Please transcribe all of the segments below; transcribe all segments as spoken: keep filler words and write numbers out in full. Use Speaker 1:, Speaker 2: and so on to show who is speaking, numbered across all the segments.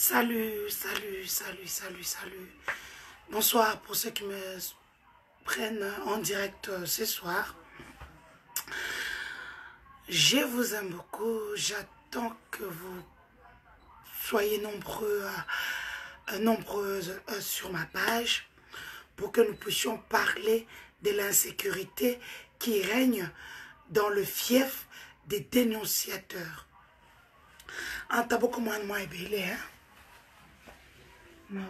Speaker 1: Salut, salut, salut, salut, salut. Bonsoir pour ceux qui me prennent en direct ce soir. Je vous aime beaucoup. J'attends que vous soyez nombreux, euh, nombreuses euh, sur ma page pour que nous puissions parler de l'insécurité qui règne dans le fief des dénonciateurs. En tabo comme moi est belé, hein? Non.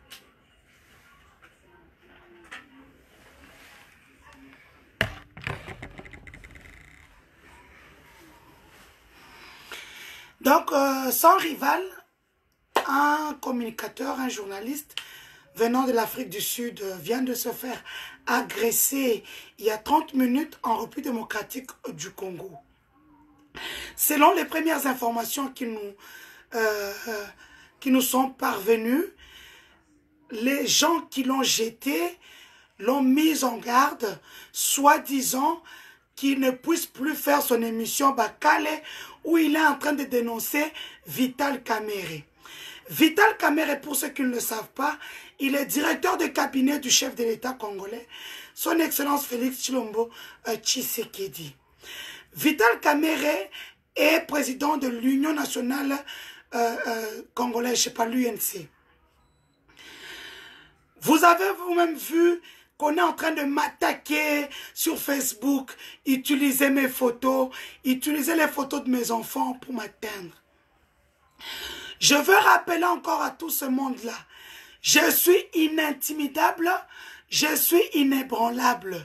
Speaker 1: Donc, euh, sans rival, un communicateur, un journaliste venant de l'Afrique du Sud euh, vient de se faire agresser il y a trente minutes en République démocratique du Congo. Selon les premières informations qui nous, euh, euh, qui nous sont parvenues, les gens qui l'ont jeté l'ont mis en garde, soi-disant qu'il ne puisse plus faire son émission Bakale, où il est en train de dénoncer Vital Kamerhe. Vital Kamerhe, pour ceux qui ne le savent pas, il est directeur de cabinet du chef de l'État congolais, son Excellence Félix Tshilombo euh, Tshisekedi. Vital Kamerhe est président de l'Union nationale euh, euh, congolaise, je ne sais pas, l'U N C. Vous avez vous-même vu qu'on est en train de m'attaquer sur Facebook, utiliser mes photos, utiliser les photos de mes enfants pour m'atteindre. Je veux rappeler encore à tout ce monde-là, je suis inintimidable, je suis inébranlable.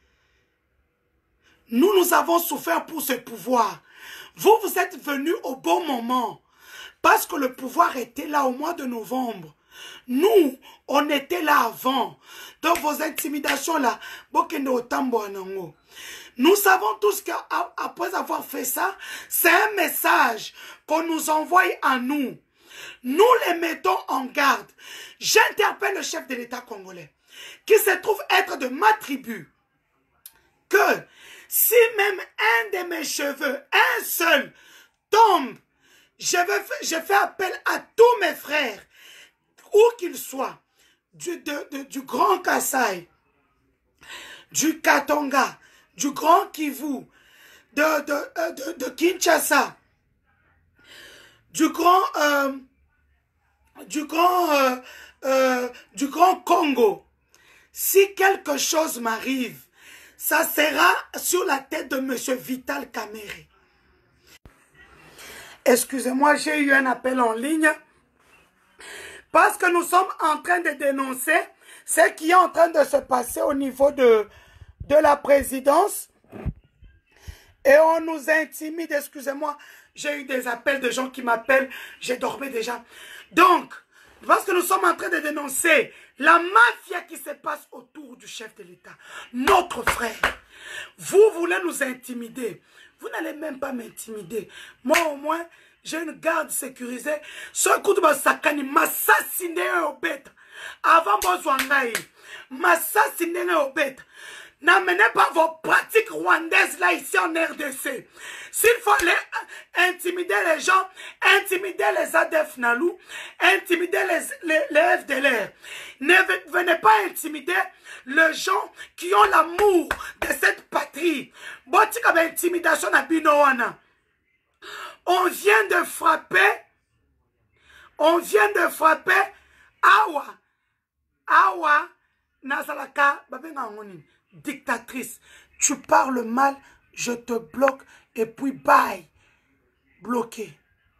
Speaker 1: Nous, nous avons souffert pour ce pouvoir. Vous, vous êtes venus au bon moment, parce que le pouvoir était là au mois de novembre. Nous, on était là avant. Donc vos intimidations là, nous savons tous qu'après avoir fait ça, c'est un message qu'on nous envoie à nous. Nous les mettons en garde. J'interpelle le chef de l'État congolais, qui se trouve être de ma tribu, que si même un de mes cheveux, un seul, tombe, je, vais, je fais appel à tous mes frères, où qu'ils soient, du, de, de, du Grand Kasaï, du Katonga, du Grand Kivu, de, de, de, de Kinshasa, du Grand, euh, du, grand euh, euh, du Grand Congo. Si quelque chose m'arrive, ça sera sur la tête de M. Vital Kamerhe. Excusez-moi, j'ai eu un appel en ligne. Parce que nous sommes en train de dénoncer ce qui est en train de se passer au niveau de, de la présidence. Et on nous intimide, excusez-moi, j'ai eu des appels de gens qui m'appellent, j'ai dormi déjà. Donc, parce que nous sommes en train de dénoncer la mafia qui se passe autour du chef de l'État, notre frère. Vous voulez nous intimider. Vous n'allez même pas m'intimider. Moi au moins, j'ai une garde sécurisée. Ce coup de Masakani m'assassiné au bête. Avant Bozwangaï, m'assassiné au bête. N'amenez pas vos pratiques rwandaises là ici en R D C. S'il fallait intimider les gens, intimider les A D F Nalou, intimider les, les, les F D L R. Ne venez pas intimider les gens qui ont l'amour de cette patrie. Botika ba intimidation na binoana. On vient de frapper, on vient de frapper Awa, Awa, Nazalaka, Babenga Ngoni, dictatrice. Tu parles mal, je te bloque et puis bye, bloqué.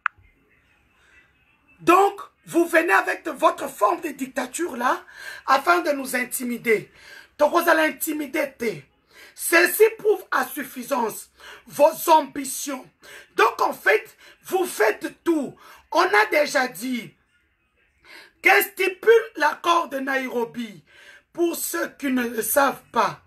Speaker 1: Donc, vous venez avec de votre forme de dictature là, afin de nous intimider. Donc, vous allez intimider. Ceci prouve à suffisance vos ambitions. Donc en fait, vous faites tout. On a déjà dit que stipule l'accord de Nairobi pour ceux qui ne le savent pas.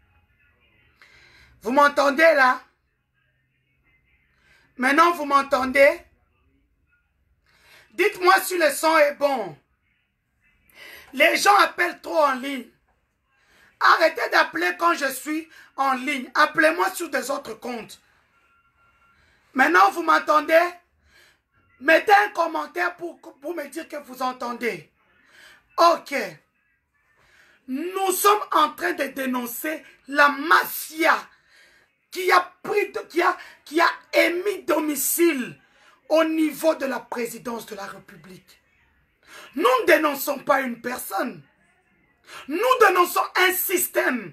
Speaker 1: Vous m'entendez là? Maintenant vous m'entendez? Dites-moi si le son est bon. Les gens appellent trop en ligne. Arrêtez d'appeler quand je suis en ligne. Appelez-moi sur des autres comptes. Maintenant, vous m'entendez? Mettez un commentaire pour, pour me dire que vous entendez. Ok. Nous sommes en train de dénoncer la mafia qui a pris, de, qui a, qui a émis domicile au niveau de la présidence de la République. Nous ne dénonçons pas une personne. Nous dénonçons un système.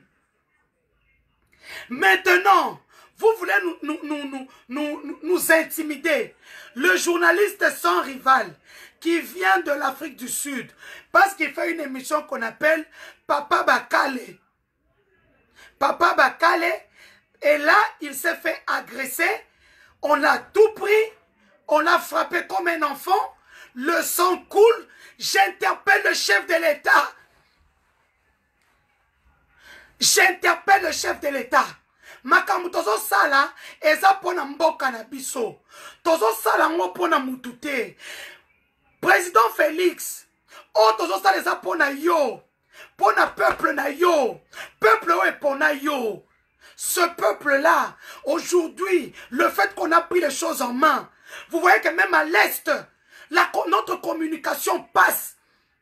Speaker 1: Maintenant, vous voulez nous, nous, nous, nous, nous, nous intimider. Le journaliste sans rival qui vient de l'Afrique du Sud, parce qu'il fait une émission qu'on appelle Papa Bakale. Papa Bakale, et là, il s'est fait agresser. On a tout pris. On l'a frappé comme un enfant. Le sang coule. J'interpelle le chef de l'État. J'interpelle le chef de l'État. Makambu tozo sala eza pona mboka na biso. Tozo sala ngo pona mutute. Président Félix, oh tozo sala eza pona yo. Pona peuple na yo. Peuple ouais pona yo. Ce peuple-là, aujourd'hui, le fait qu'on a pris les choses en main, vous voyez que même à l'Est, la, notre communication passe.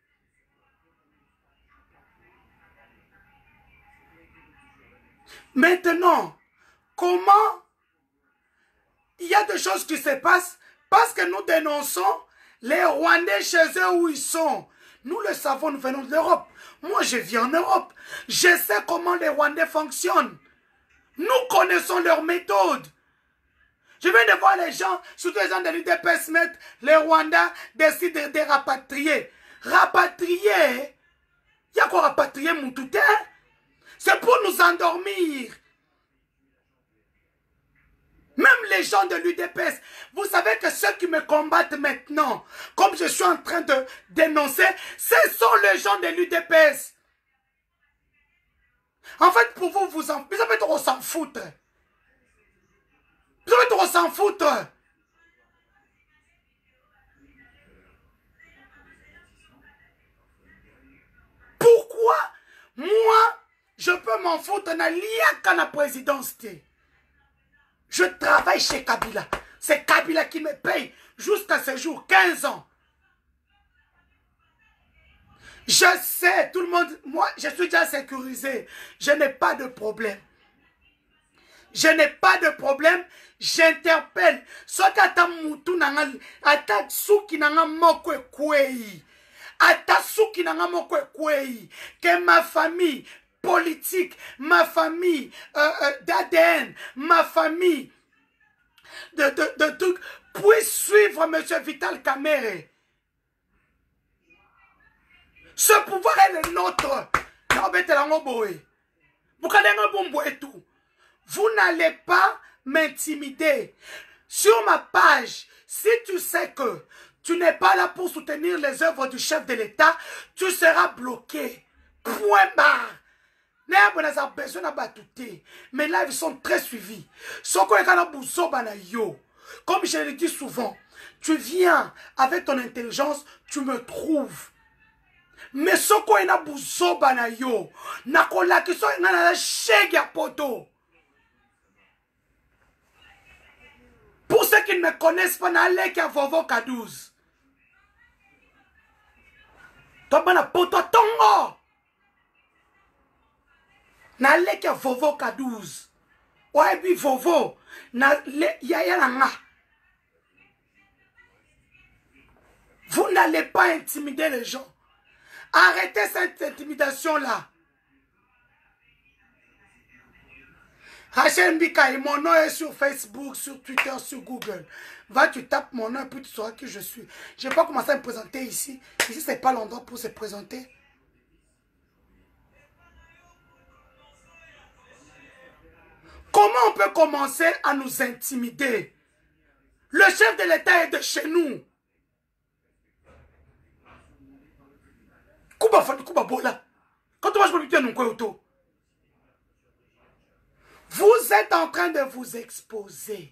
Speaker 1: Maintenant, comment il y a des choses qui se passent parce que nous dénonçons les Rwandais chez eux où ils sont. Nous le savons, nous venons de l'Europe. Moi, je vis en Europe. Je sais comment les Rwandais fonctionnent. Nous connaissons leurs méthodes. Je viens de voir les gens, surtout les gens de l'U D P S, mettre les Rwandais décident de, de rapatrier. Rapatrier? Il y a quoi rapatrier, Moutouté? C'est pour nous endormir. Même les gens de l'U D P S, vous savez que ceux qui me combattent maintenant, comme je suis en train de dénoncer, ce sont les gens de l'U D P S. En fait, pour vous, vous en, vous avez trop s'en foutre. Vous avez trop s'en foutre. Pourquoi moi, je peux m'en foutre na liaka na présidence? Je travaille chez Kabila. C'est Kabila qui me paye jusqu'à ce jour, quinze ans. Je sais, tout le monde, moi, je suis déjà sécurisé. Je n'ai pas de problème. Je n'ai pas de problème. J'interpelle. Sokata mutu nanga, ata suki nanga moko kwei. Ata suki nanga moko kwei. Que ma famille politique, ma famille euh, euh, d'A D N, ma famille de, de, de trucs puisse suivre M. Vital Kamerhe. Ce pouvoir est le nôtre. Vous n'allez pas m'intimider. Sur ma page, si tu sais que tu n'es pas là pour soutenir les œuvres du chef de l'État, tu seras bloqué. Point barre. Mais là, ils sont très suivis. Comme je le dis souvent, tu viens avec ton intelligence, tu me trouves. Mais ce qu'on a besoin na yo, na kola qui sont na la chèque ya poto. Pour ceux qui ne me connaissent pas, na lek ya vovo kadouze. Toi bana poto tongo. Na lek ya vovo kadouze. Ouais bi vovo na le ya ya nga. Vous n'allez pas intimider les gens. Arrêtez cette intimidation-là. Rachel Mbika, mon nom est sur Facebook, sur Twitter, sur Google. Va, tu tapes mon nom et puis tu sauras qui je suis. Je n'ai pas commencé à me présenter ici. Ici, ce n'est pas l'endroit pour se présenter. Comment on peut commencer à nous intimider? Le chef de l'État est de chez nous. Quand on va vous êtes en train de vous exposer.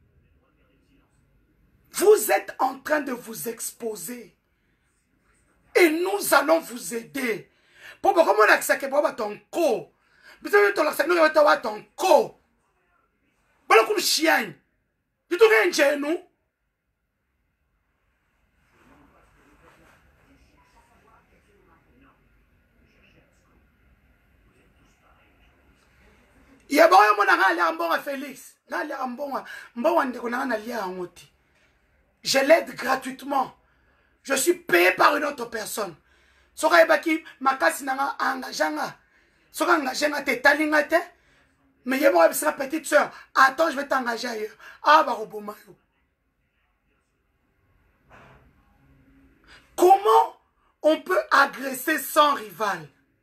Speaker 1: Vous êtes en train de vous exposer. Et nous allons vous aider. Pour comment on a que pour ton co. Vous avez ton accès, nous avons ton co. Voilà comme chien. Tu te viens chez nous. l'air bon à Félix. N'a l'air bon à bon à je l'aide gratuitement. Je suis payé par une autre personne. Soka ebaki makasi nanga engaganga. Soka engaganga te talinga te. Mais il y a moi sa petite soeur. Attends, je vais t'engager ailleurs. Ah bah roboma yo. Comment on peut agresser sans rival?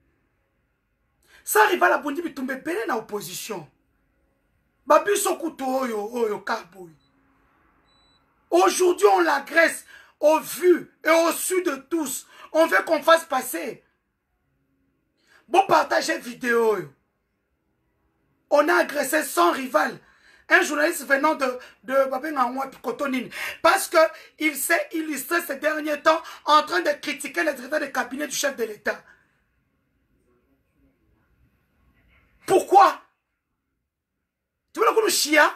Speaker 1: Sans rival a bondi bitumbe bene na opposition. Babi sokuto oyo oyo kaboy. Aujourd'hui on l'agresse au vu et au su de tous. On veut qu'on fasse passer. Bon partager vidéo. On a agressé sans rival. Un journaliste venant de, de Babengangwa Kotonine. Parce qu'il s'est illustré ces derniers temps en train de critiquer les directeurs de cabinet du chef de l'État. Pourquoi? Tu veux le coup de chia?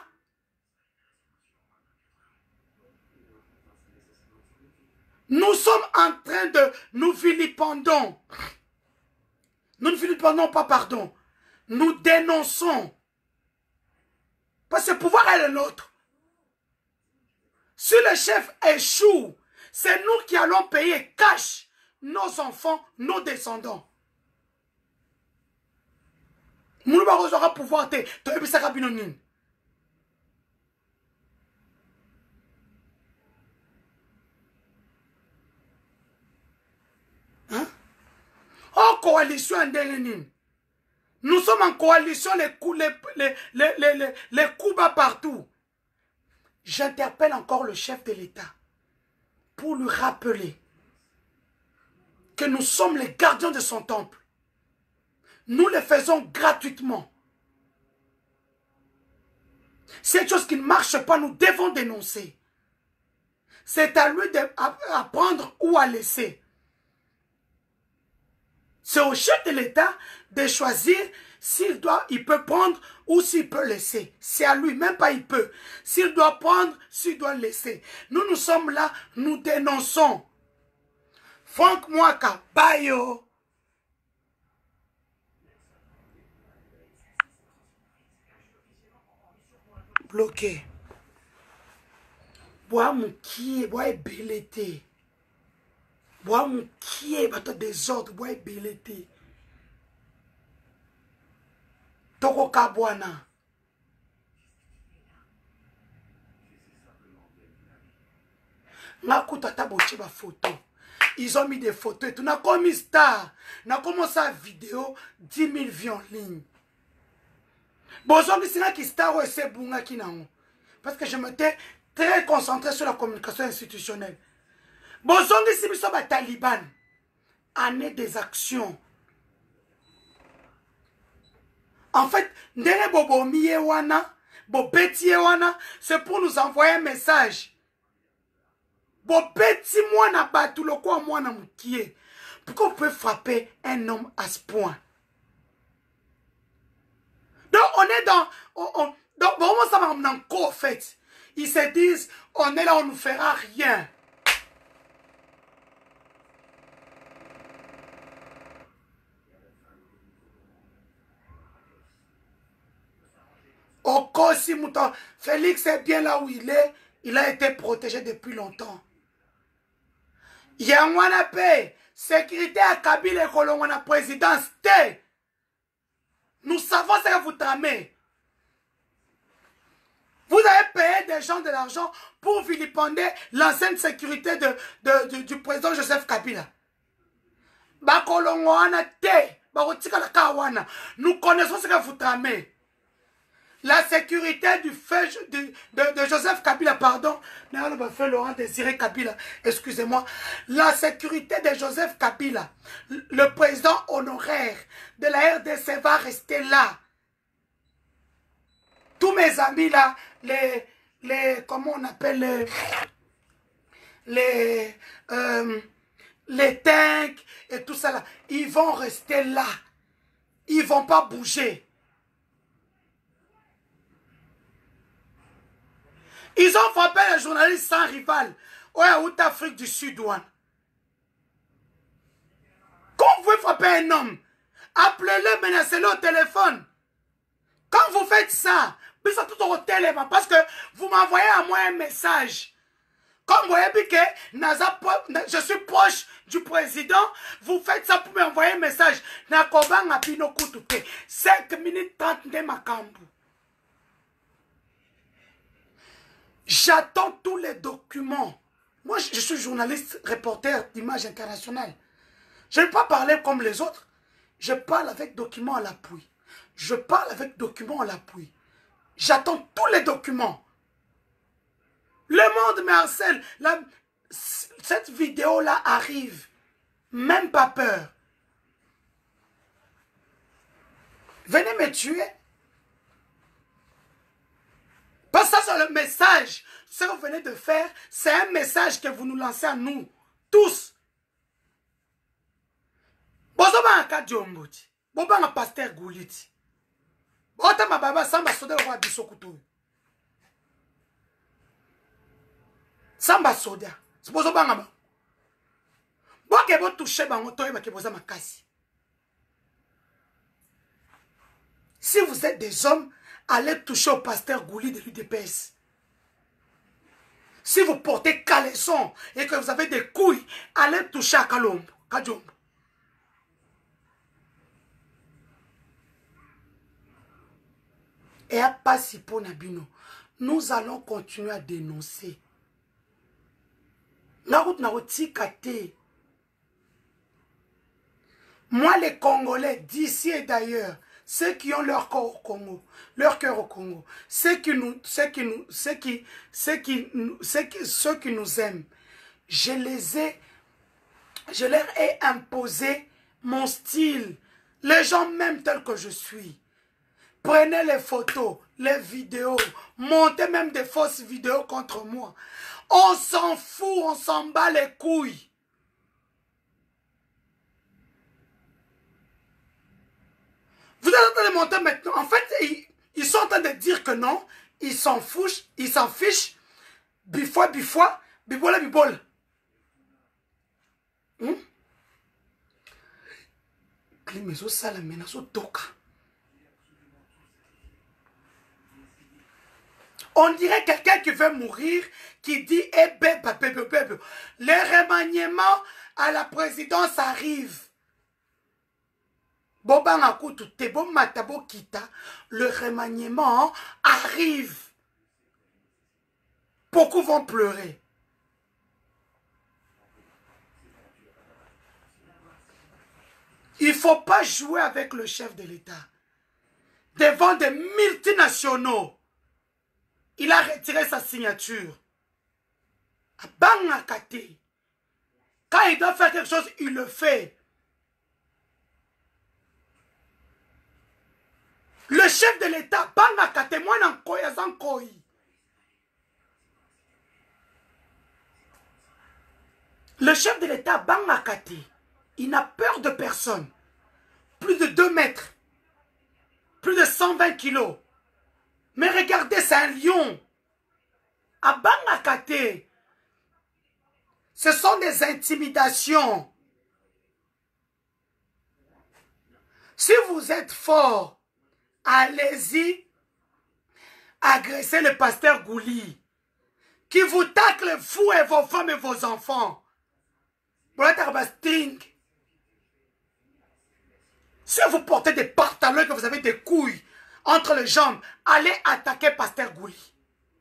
Speaker 1: Nous sommes en train de nous vilipendons. Nous ne vilipendons pas, pardon. Nous dénonçons. Parce que le pouvoir est le nôtre. Si le chef échoue, c'est nous qui allons payer cash nos enfants, nos descendants. Nous n'aurons pouvoir te. Hein? Oh, coalition en nous sommes en coalition, les coups, les, les, les, les, les, les coups bas partout. J'interpelle encore le chef de l'État pour lui rappeler que nous sommes les gardiens de son temple. Nous le faisons gratuitement. C'est quelque chose qui ne marche pas, nous devons dénoncer. C'est à lui d'apprendre ou à laisser. C'est au chef de l'État de choisir s'il doit, il peut prendre ou s'il peut laisser. C'est à lui, même pas il peut. S'il doit prendre, s'il doit laisser. Nous, nous sommes là, nous dénonçons. Franck Mwaka, Bayo. Bloqué. Bois mon qui, bois belleté. Bois mon qui est bateau désordre, bois belleté. Toko kabwana. Nakuta taboche ba photo. Ils ont mis des photos et tout. On a commis star. On a commencé la vidéo, dix mille vues en ligne. Bon, je qui star ou c'est bunga qui n'a. Parce que je m'étais très concentré sur la communication institutionnelle. Bon, je suis sur les talibans. Année des actions. En fait, ndene bobo miye wana, bobeti wana, c'est pour nous envoyer un message. Bobeti mwana batu loko mwana mukie. Pourquoi vous pouvez frapper un homme à ce point? Donc on est dans, on, on, donc bon, ça va en quoi en fait? Ils se disent, on est là, on ne fera rien. Okosi Mouton, Félix est bien là où il est, il a été protégé depuis longtemps. Yangwana paix, sécurité à Kabila et Kolongwana présidence, té. Nous savons ce que vous tramez. Vous avez payé des gens de l'argent pour vilipender l'ancienne sécurité de, de, de, du président Joseph Kabila. Bakolongwana té, Barotika. Nous connaissons ce que vous tramez. La sécurité du feu de, de, de Joseph Kabila, pardon, Laurent Désiré Kabila, excusez-moi, la sécurité de Joseph Kabila, le président honoraire de la R D C va rester là. Tous mes amis là, les, les, comment on appelle, les, les, euh, les tanks et tout ça là, ils vont rester là. Ils ne vont pas bouger. Ils ont frappé les journalistes sans rival. Au Yaourt Afrique du Sud. Quand vous pouvez frapper un homme, appelez-le, menacez-le au téléphone. Quand vous faites ça, parce que vous m'envoyez à moi un message. Comme vous voyez que je suis proche du président, vous faites ça pour m'envoyer un message. cinq minutes trente de Makambu. J'attends tous les documents. Moi, je suis journaliste, reporter d'Image Internationale. Je ne vais pas parler comme les autres. Je parle avec documents à l'appui. Je parle avec documents à l'appui. J'attends tous les documents. Le monde me harcèle. La, cette vidéo-là arrive. Même pas peur. Venez me tuer. Parce que ça, c'est le message. Ce que vous venez de faire, c'est un message que vous nous lancez à nous. Tous. Bozobanga Kadiomboti. Bobanga Pasteur Gouliti. Ota mababa samba soda roi bisokuto. Samba soda. Bozo banga ba. Boke bo toucher bango toye ba ke boza makasi. Si vous êtes des hommes, allez toucher au pasteur Gouli de l'U D P S. Si vous portez caleçon et que vous avez des couilles, allez toucher à Kalombo, Kadjombo. Et à Pasipo Nabino, nous allons continuer à dénoncer. Moi, les Congolais d'ici et d'ailleurs, ceux qui ont leur corps au Congo, leur cœur au Congo, ceux qui nous, ceux qui nous, ceux qui, ceux qui, ceux qui, ceux qui nous aiment, je les ai, je leur ai imposé mon style. Les gens m'aiment tel que je suis. Prenez les photos, les vidéos, montez même des fausses vidéos contre moi. On s'en fout, on s'en bat les couilles. Vous êtes en train de monter maintenant. En fait, ils, ils sont en train de dire que non. Ils s'en fichent. Ils s'en fichent. Bifwa, bifwa. Bibola, bibola. Hmm? Klimezo salamena so toka. On dirait quelqu'un qui veut mourir, qui dit eh ben, ben, ben, ben, ben. Le remaniement à la présidence arrive. Bobanga kutu tebo matabo kita, le remaniement arrive. Beaucoup vont pleurer. Il ne faut pas jouer avec le chef de l'État. Devant des multinationaux, il a retiré sa signature. Banga kate. Quand il doit faire quelque chose, il le fait. Le chef de l'État, banga kate, moi nan koya zan koyi. Le chef de l'État, banga kate, il n'a peur de personne. Plus de deux mètres. Plus de cent vingt kilos. Mais regardez, c'est un lion. À banga kate. Ce sont des intimidations. Si vous êtes fort, allez-y, agressez le pasteur Gouli, qui vous tacle, vous et vos femmes et vos enfants. Si vous portez des pantalons et que vous avez des couilles entre les jambes, allez attaquer pasteur Gouli.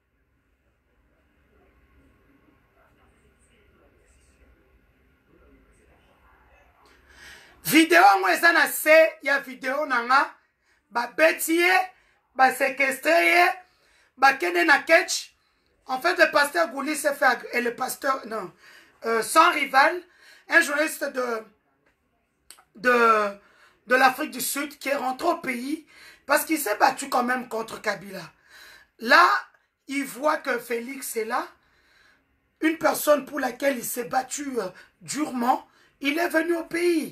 Speaker 1: Vidéo moi ça na se ya vidéo nanga ba betiye ba séquestré ba kende na catch. En fait le pasteur Gouli s'est fait et le pasteur non euh, sans rival, un journaliste de de de l'Afrique du Sud qui est rentré au pays parce qu'il s'est battu quand même contre Kabila. Là, il voit que Félix est là, une personne pour laquelle il s'est battu euh, durement, il est venu au pays.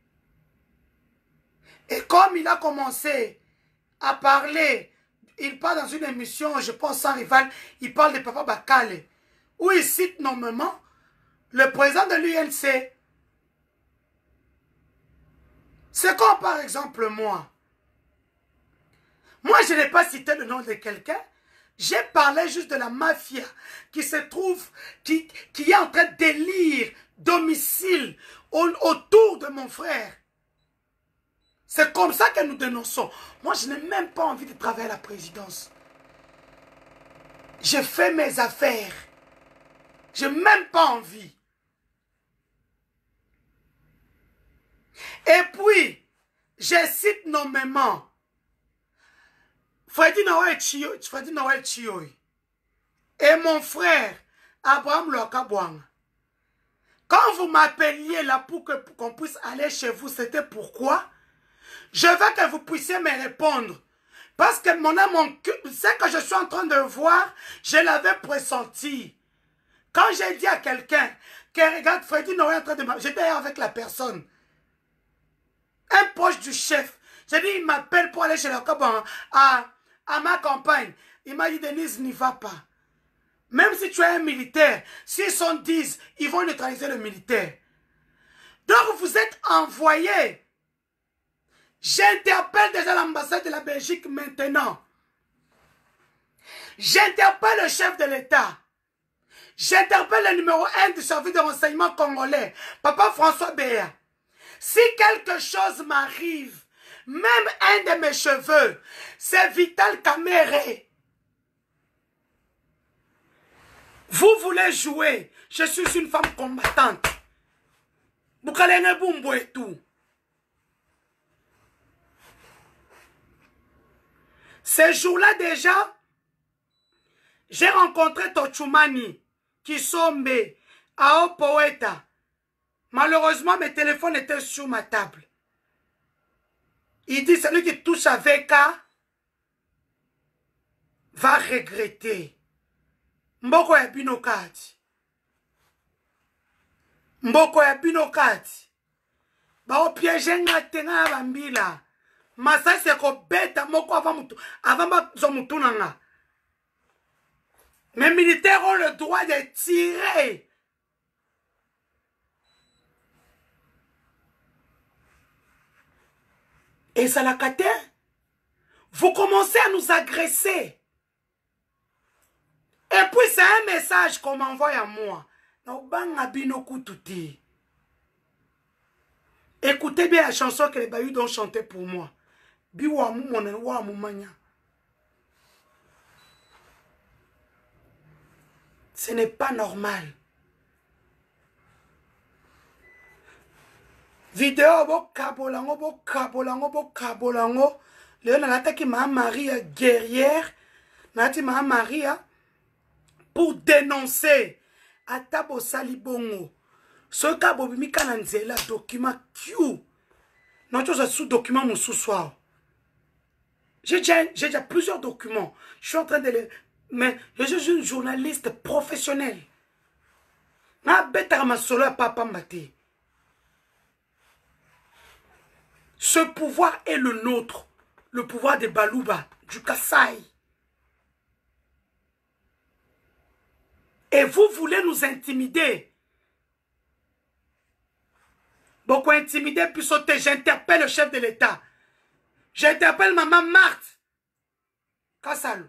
Speaker 1: Et comme il a commencé à parler, il parle dans une émission, je pense sans rival, il parle de Papa Bakale, où il cite nommément le président de l'U N C. C'est comme par exemple moi. Moi, je n'ai pas cité le nom de quelqu'un. J'ai parlé juste de la mafia qui se trouve, qui, qui est en train d'élire domicile au, autour de mon frère. C'est comme ça que nous dénonçons. Moi, je n'ai même pas envie de travailler à la présidence. Je fais mes affaires. Je n'ai même pas envie. Et puis, je cite nommément Freddy Noël Chioy et mon frère Abraham Lokabouang. Quand vous m'appeliez là pour qu'on qu'on puisse aller chez vous, c'était pourquoi? Je veux que vous puissiez me répondre. Parce que mon âme, mon cœur, ce que je suis en train de voir, je l'avais pressenti. Quand j'ai dit à quelqu'un que regarde Freddy Noël en train de m'appeler, j'étais avec la personne. Un proche du chef. J'ai dit, il m'appelle pour aller chez le Kaban à, à ma campagne. Il m'a dit, Denise, n'y va pas. Même si tu es un militaire, s'ils sont dix, ils vont neutraliser le militaire. Donc vous êtes envoyé. J'interpelle déjà l'ambassade de la Belgique maintenant. J'interpelle le chef de l'État. J'interpelle le numéro un du service de renseignement congolais, Papa François Béa. Si quelque chose m'arrive, même un de mes cheveux, c'est Vital Kamere. Vous voulez jouer, je suis une femme combattante. Boukalene Bumbo et tout. Ce jour-là déjà, j'ai rencontré Tochumani, Kisombe, Ao Poeta. Malheureusement, mes téléphones étaient sur ma table. Il dit, celui qui touche avec A va regretter. Mboko ya bino kati. Mboko ya bino kati. Ba o piège nga tenga bambila. Masa se ko beta moko avant mutu. Avant ba zo mutu nanga. Mes militaires ont le droit de tirer. Et ça l'a caté. Vous commencez à nous agresser. Et puis c'est un message qu'on m'envoie à moi. Écoutez bien la chanson que les Bayous ont chanté pour moi. Ce n'est pas normal. Vidéo bo kabolango bo kabolango bo kabolango. Léon a attaqué ma Maria guerrière. Nati ma Maria pour dénoncer Atabo Salibongo. Ce cabo bimika nanzela document Q. Non, tu as sous document mon sous-soir. J'ai déjà, j'ai déjà plusieurs documents. Je suis en train de les... Mais je suis une journaliste professionnelle. Ma bête à ma solo à papa maté. Ce pouvoir est le nôtre. Le pouvoir des Balouba, du Kassai. Et vous voulez nous intimider. Beaucoup intimider, puis sauter. J'interpelle le chef de l'État. J'interpelle maman Marthe. Kassal.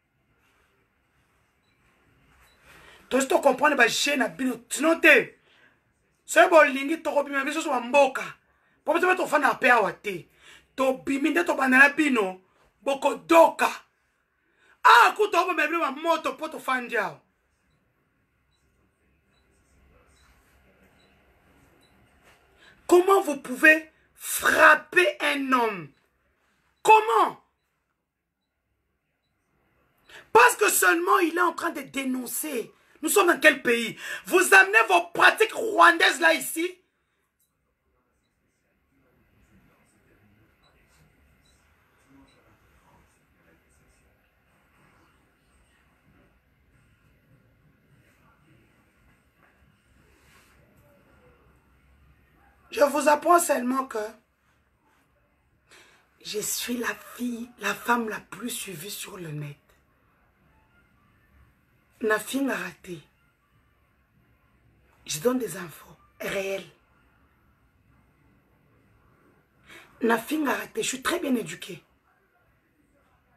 Speaker 1: Tu dois comprendre que je na bino. Sinon, tu sais, bon, lingi, tu robime, mais je suis en mboka. Pour que tu fasses un peu à wate. Tu biminde, tu banana bino. Boko doka. Ah, écoute, tu vas me mettre ma moto pour te faire un diao. Comment vous pouvez frapper un homme? Comment? Parce que seulement il est en train de dénoncer. Nous sommes dans quel pays? Vous amenez vos pratiques rwandaises là ici? Je vous apprends seulement que je suis la fille, la femme la plus suivie sur le net. Ma fille m'a raté. Je donne des infos réelles. Ma fille m'a raté. Je suis très bien éduquée.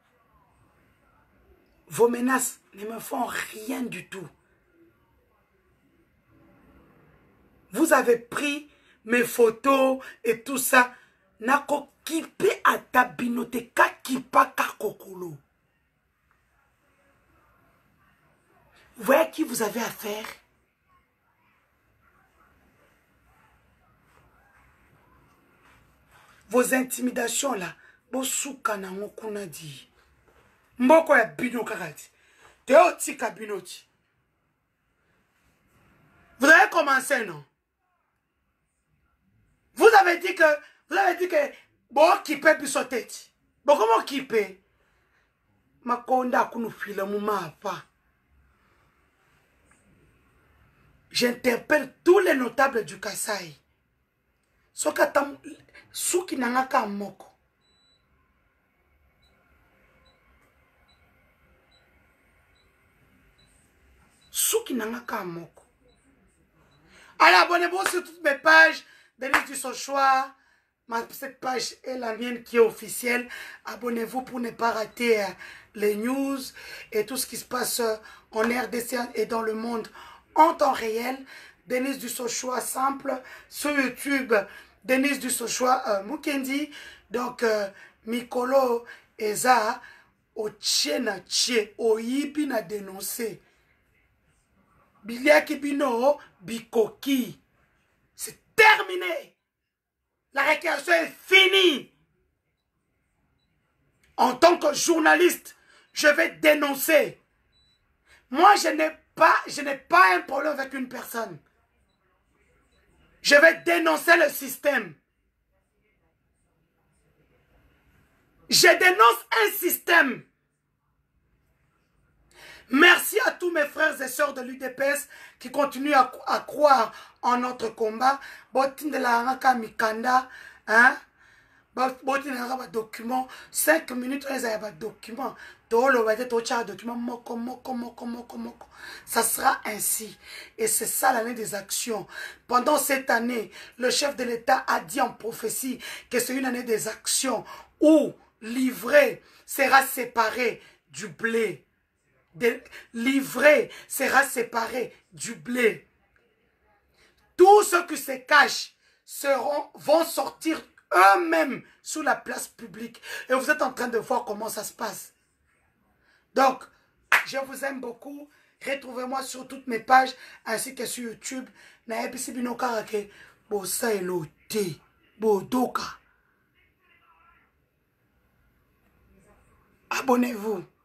Speaker 1: Vos menaces ne me font rien du tout. Vous avez pris mes photos et tout ça. Nako kipe atabinote ka kipa ka kokolo. Vous voyez à qui vous avez affaire? Vos intimidations là, bosuka na ngokuna di. Mboko ya bino kakati. Teo tika binoti. Vous avez commencé, non? Vous avez dit que, vous avez dit que, bon, qui peut plus tête. Bon, comment qui peut? Ma konda kunu file mouma pas. J'interpelle tous les notables du Kasaï. Soka tam, souki nangaka moko. Souki nangaka moko. Allez, abonnez-vous sur toutes mes pages. Denise du Sochoir. Ma, cette page est la mienne qui est officielle. Abonnez-vous pour ne pas rater euh, les news et tout ce qui se passe euh, en R D C et dans le monde en temps réel. Denise du Sochoir simple sur YouTube. Denise du Sochoir euh, Mukendi. Donc, euh, Mikolo Eza Ochie na Chie Oyibi na dénoncé. Biliaki Bino Bikoki. C'est terminé. La récréation est finie. En tant que journaliste, je vais dénoncer. Moi, je n'ai pas, je n'ai pas un problème avec une personne. Je vais dénoncer le système. Je dénonce un système. Merci à tous mes frères et sœurs de l'U D P S qui continuent à, à croire en notre combat. Botin de la Raka Mikanda, hein? Botin de la Raka document. Cinq minutes, on a un document. Ça sera ainsi. Et c'est ça l'année des actions. Pendant cette année, le chef de l'État a dit en prophétie que c'est une année des actions où l'ivraie sera séparé du blé. L'ivraie sera séparé du blé. Tous ceux qui se cachent seront, vont sortir eux-mêmes sur la place publique. Et vous êtes en train de voir comment ça se passe. Donc, je vous aime beaucoup. Retrouvez-moi sur toutes mes pages ainsi que sur YouTube. Abonnez-vous.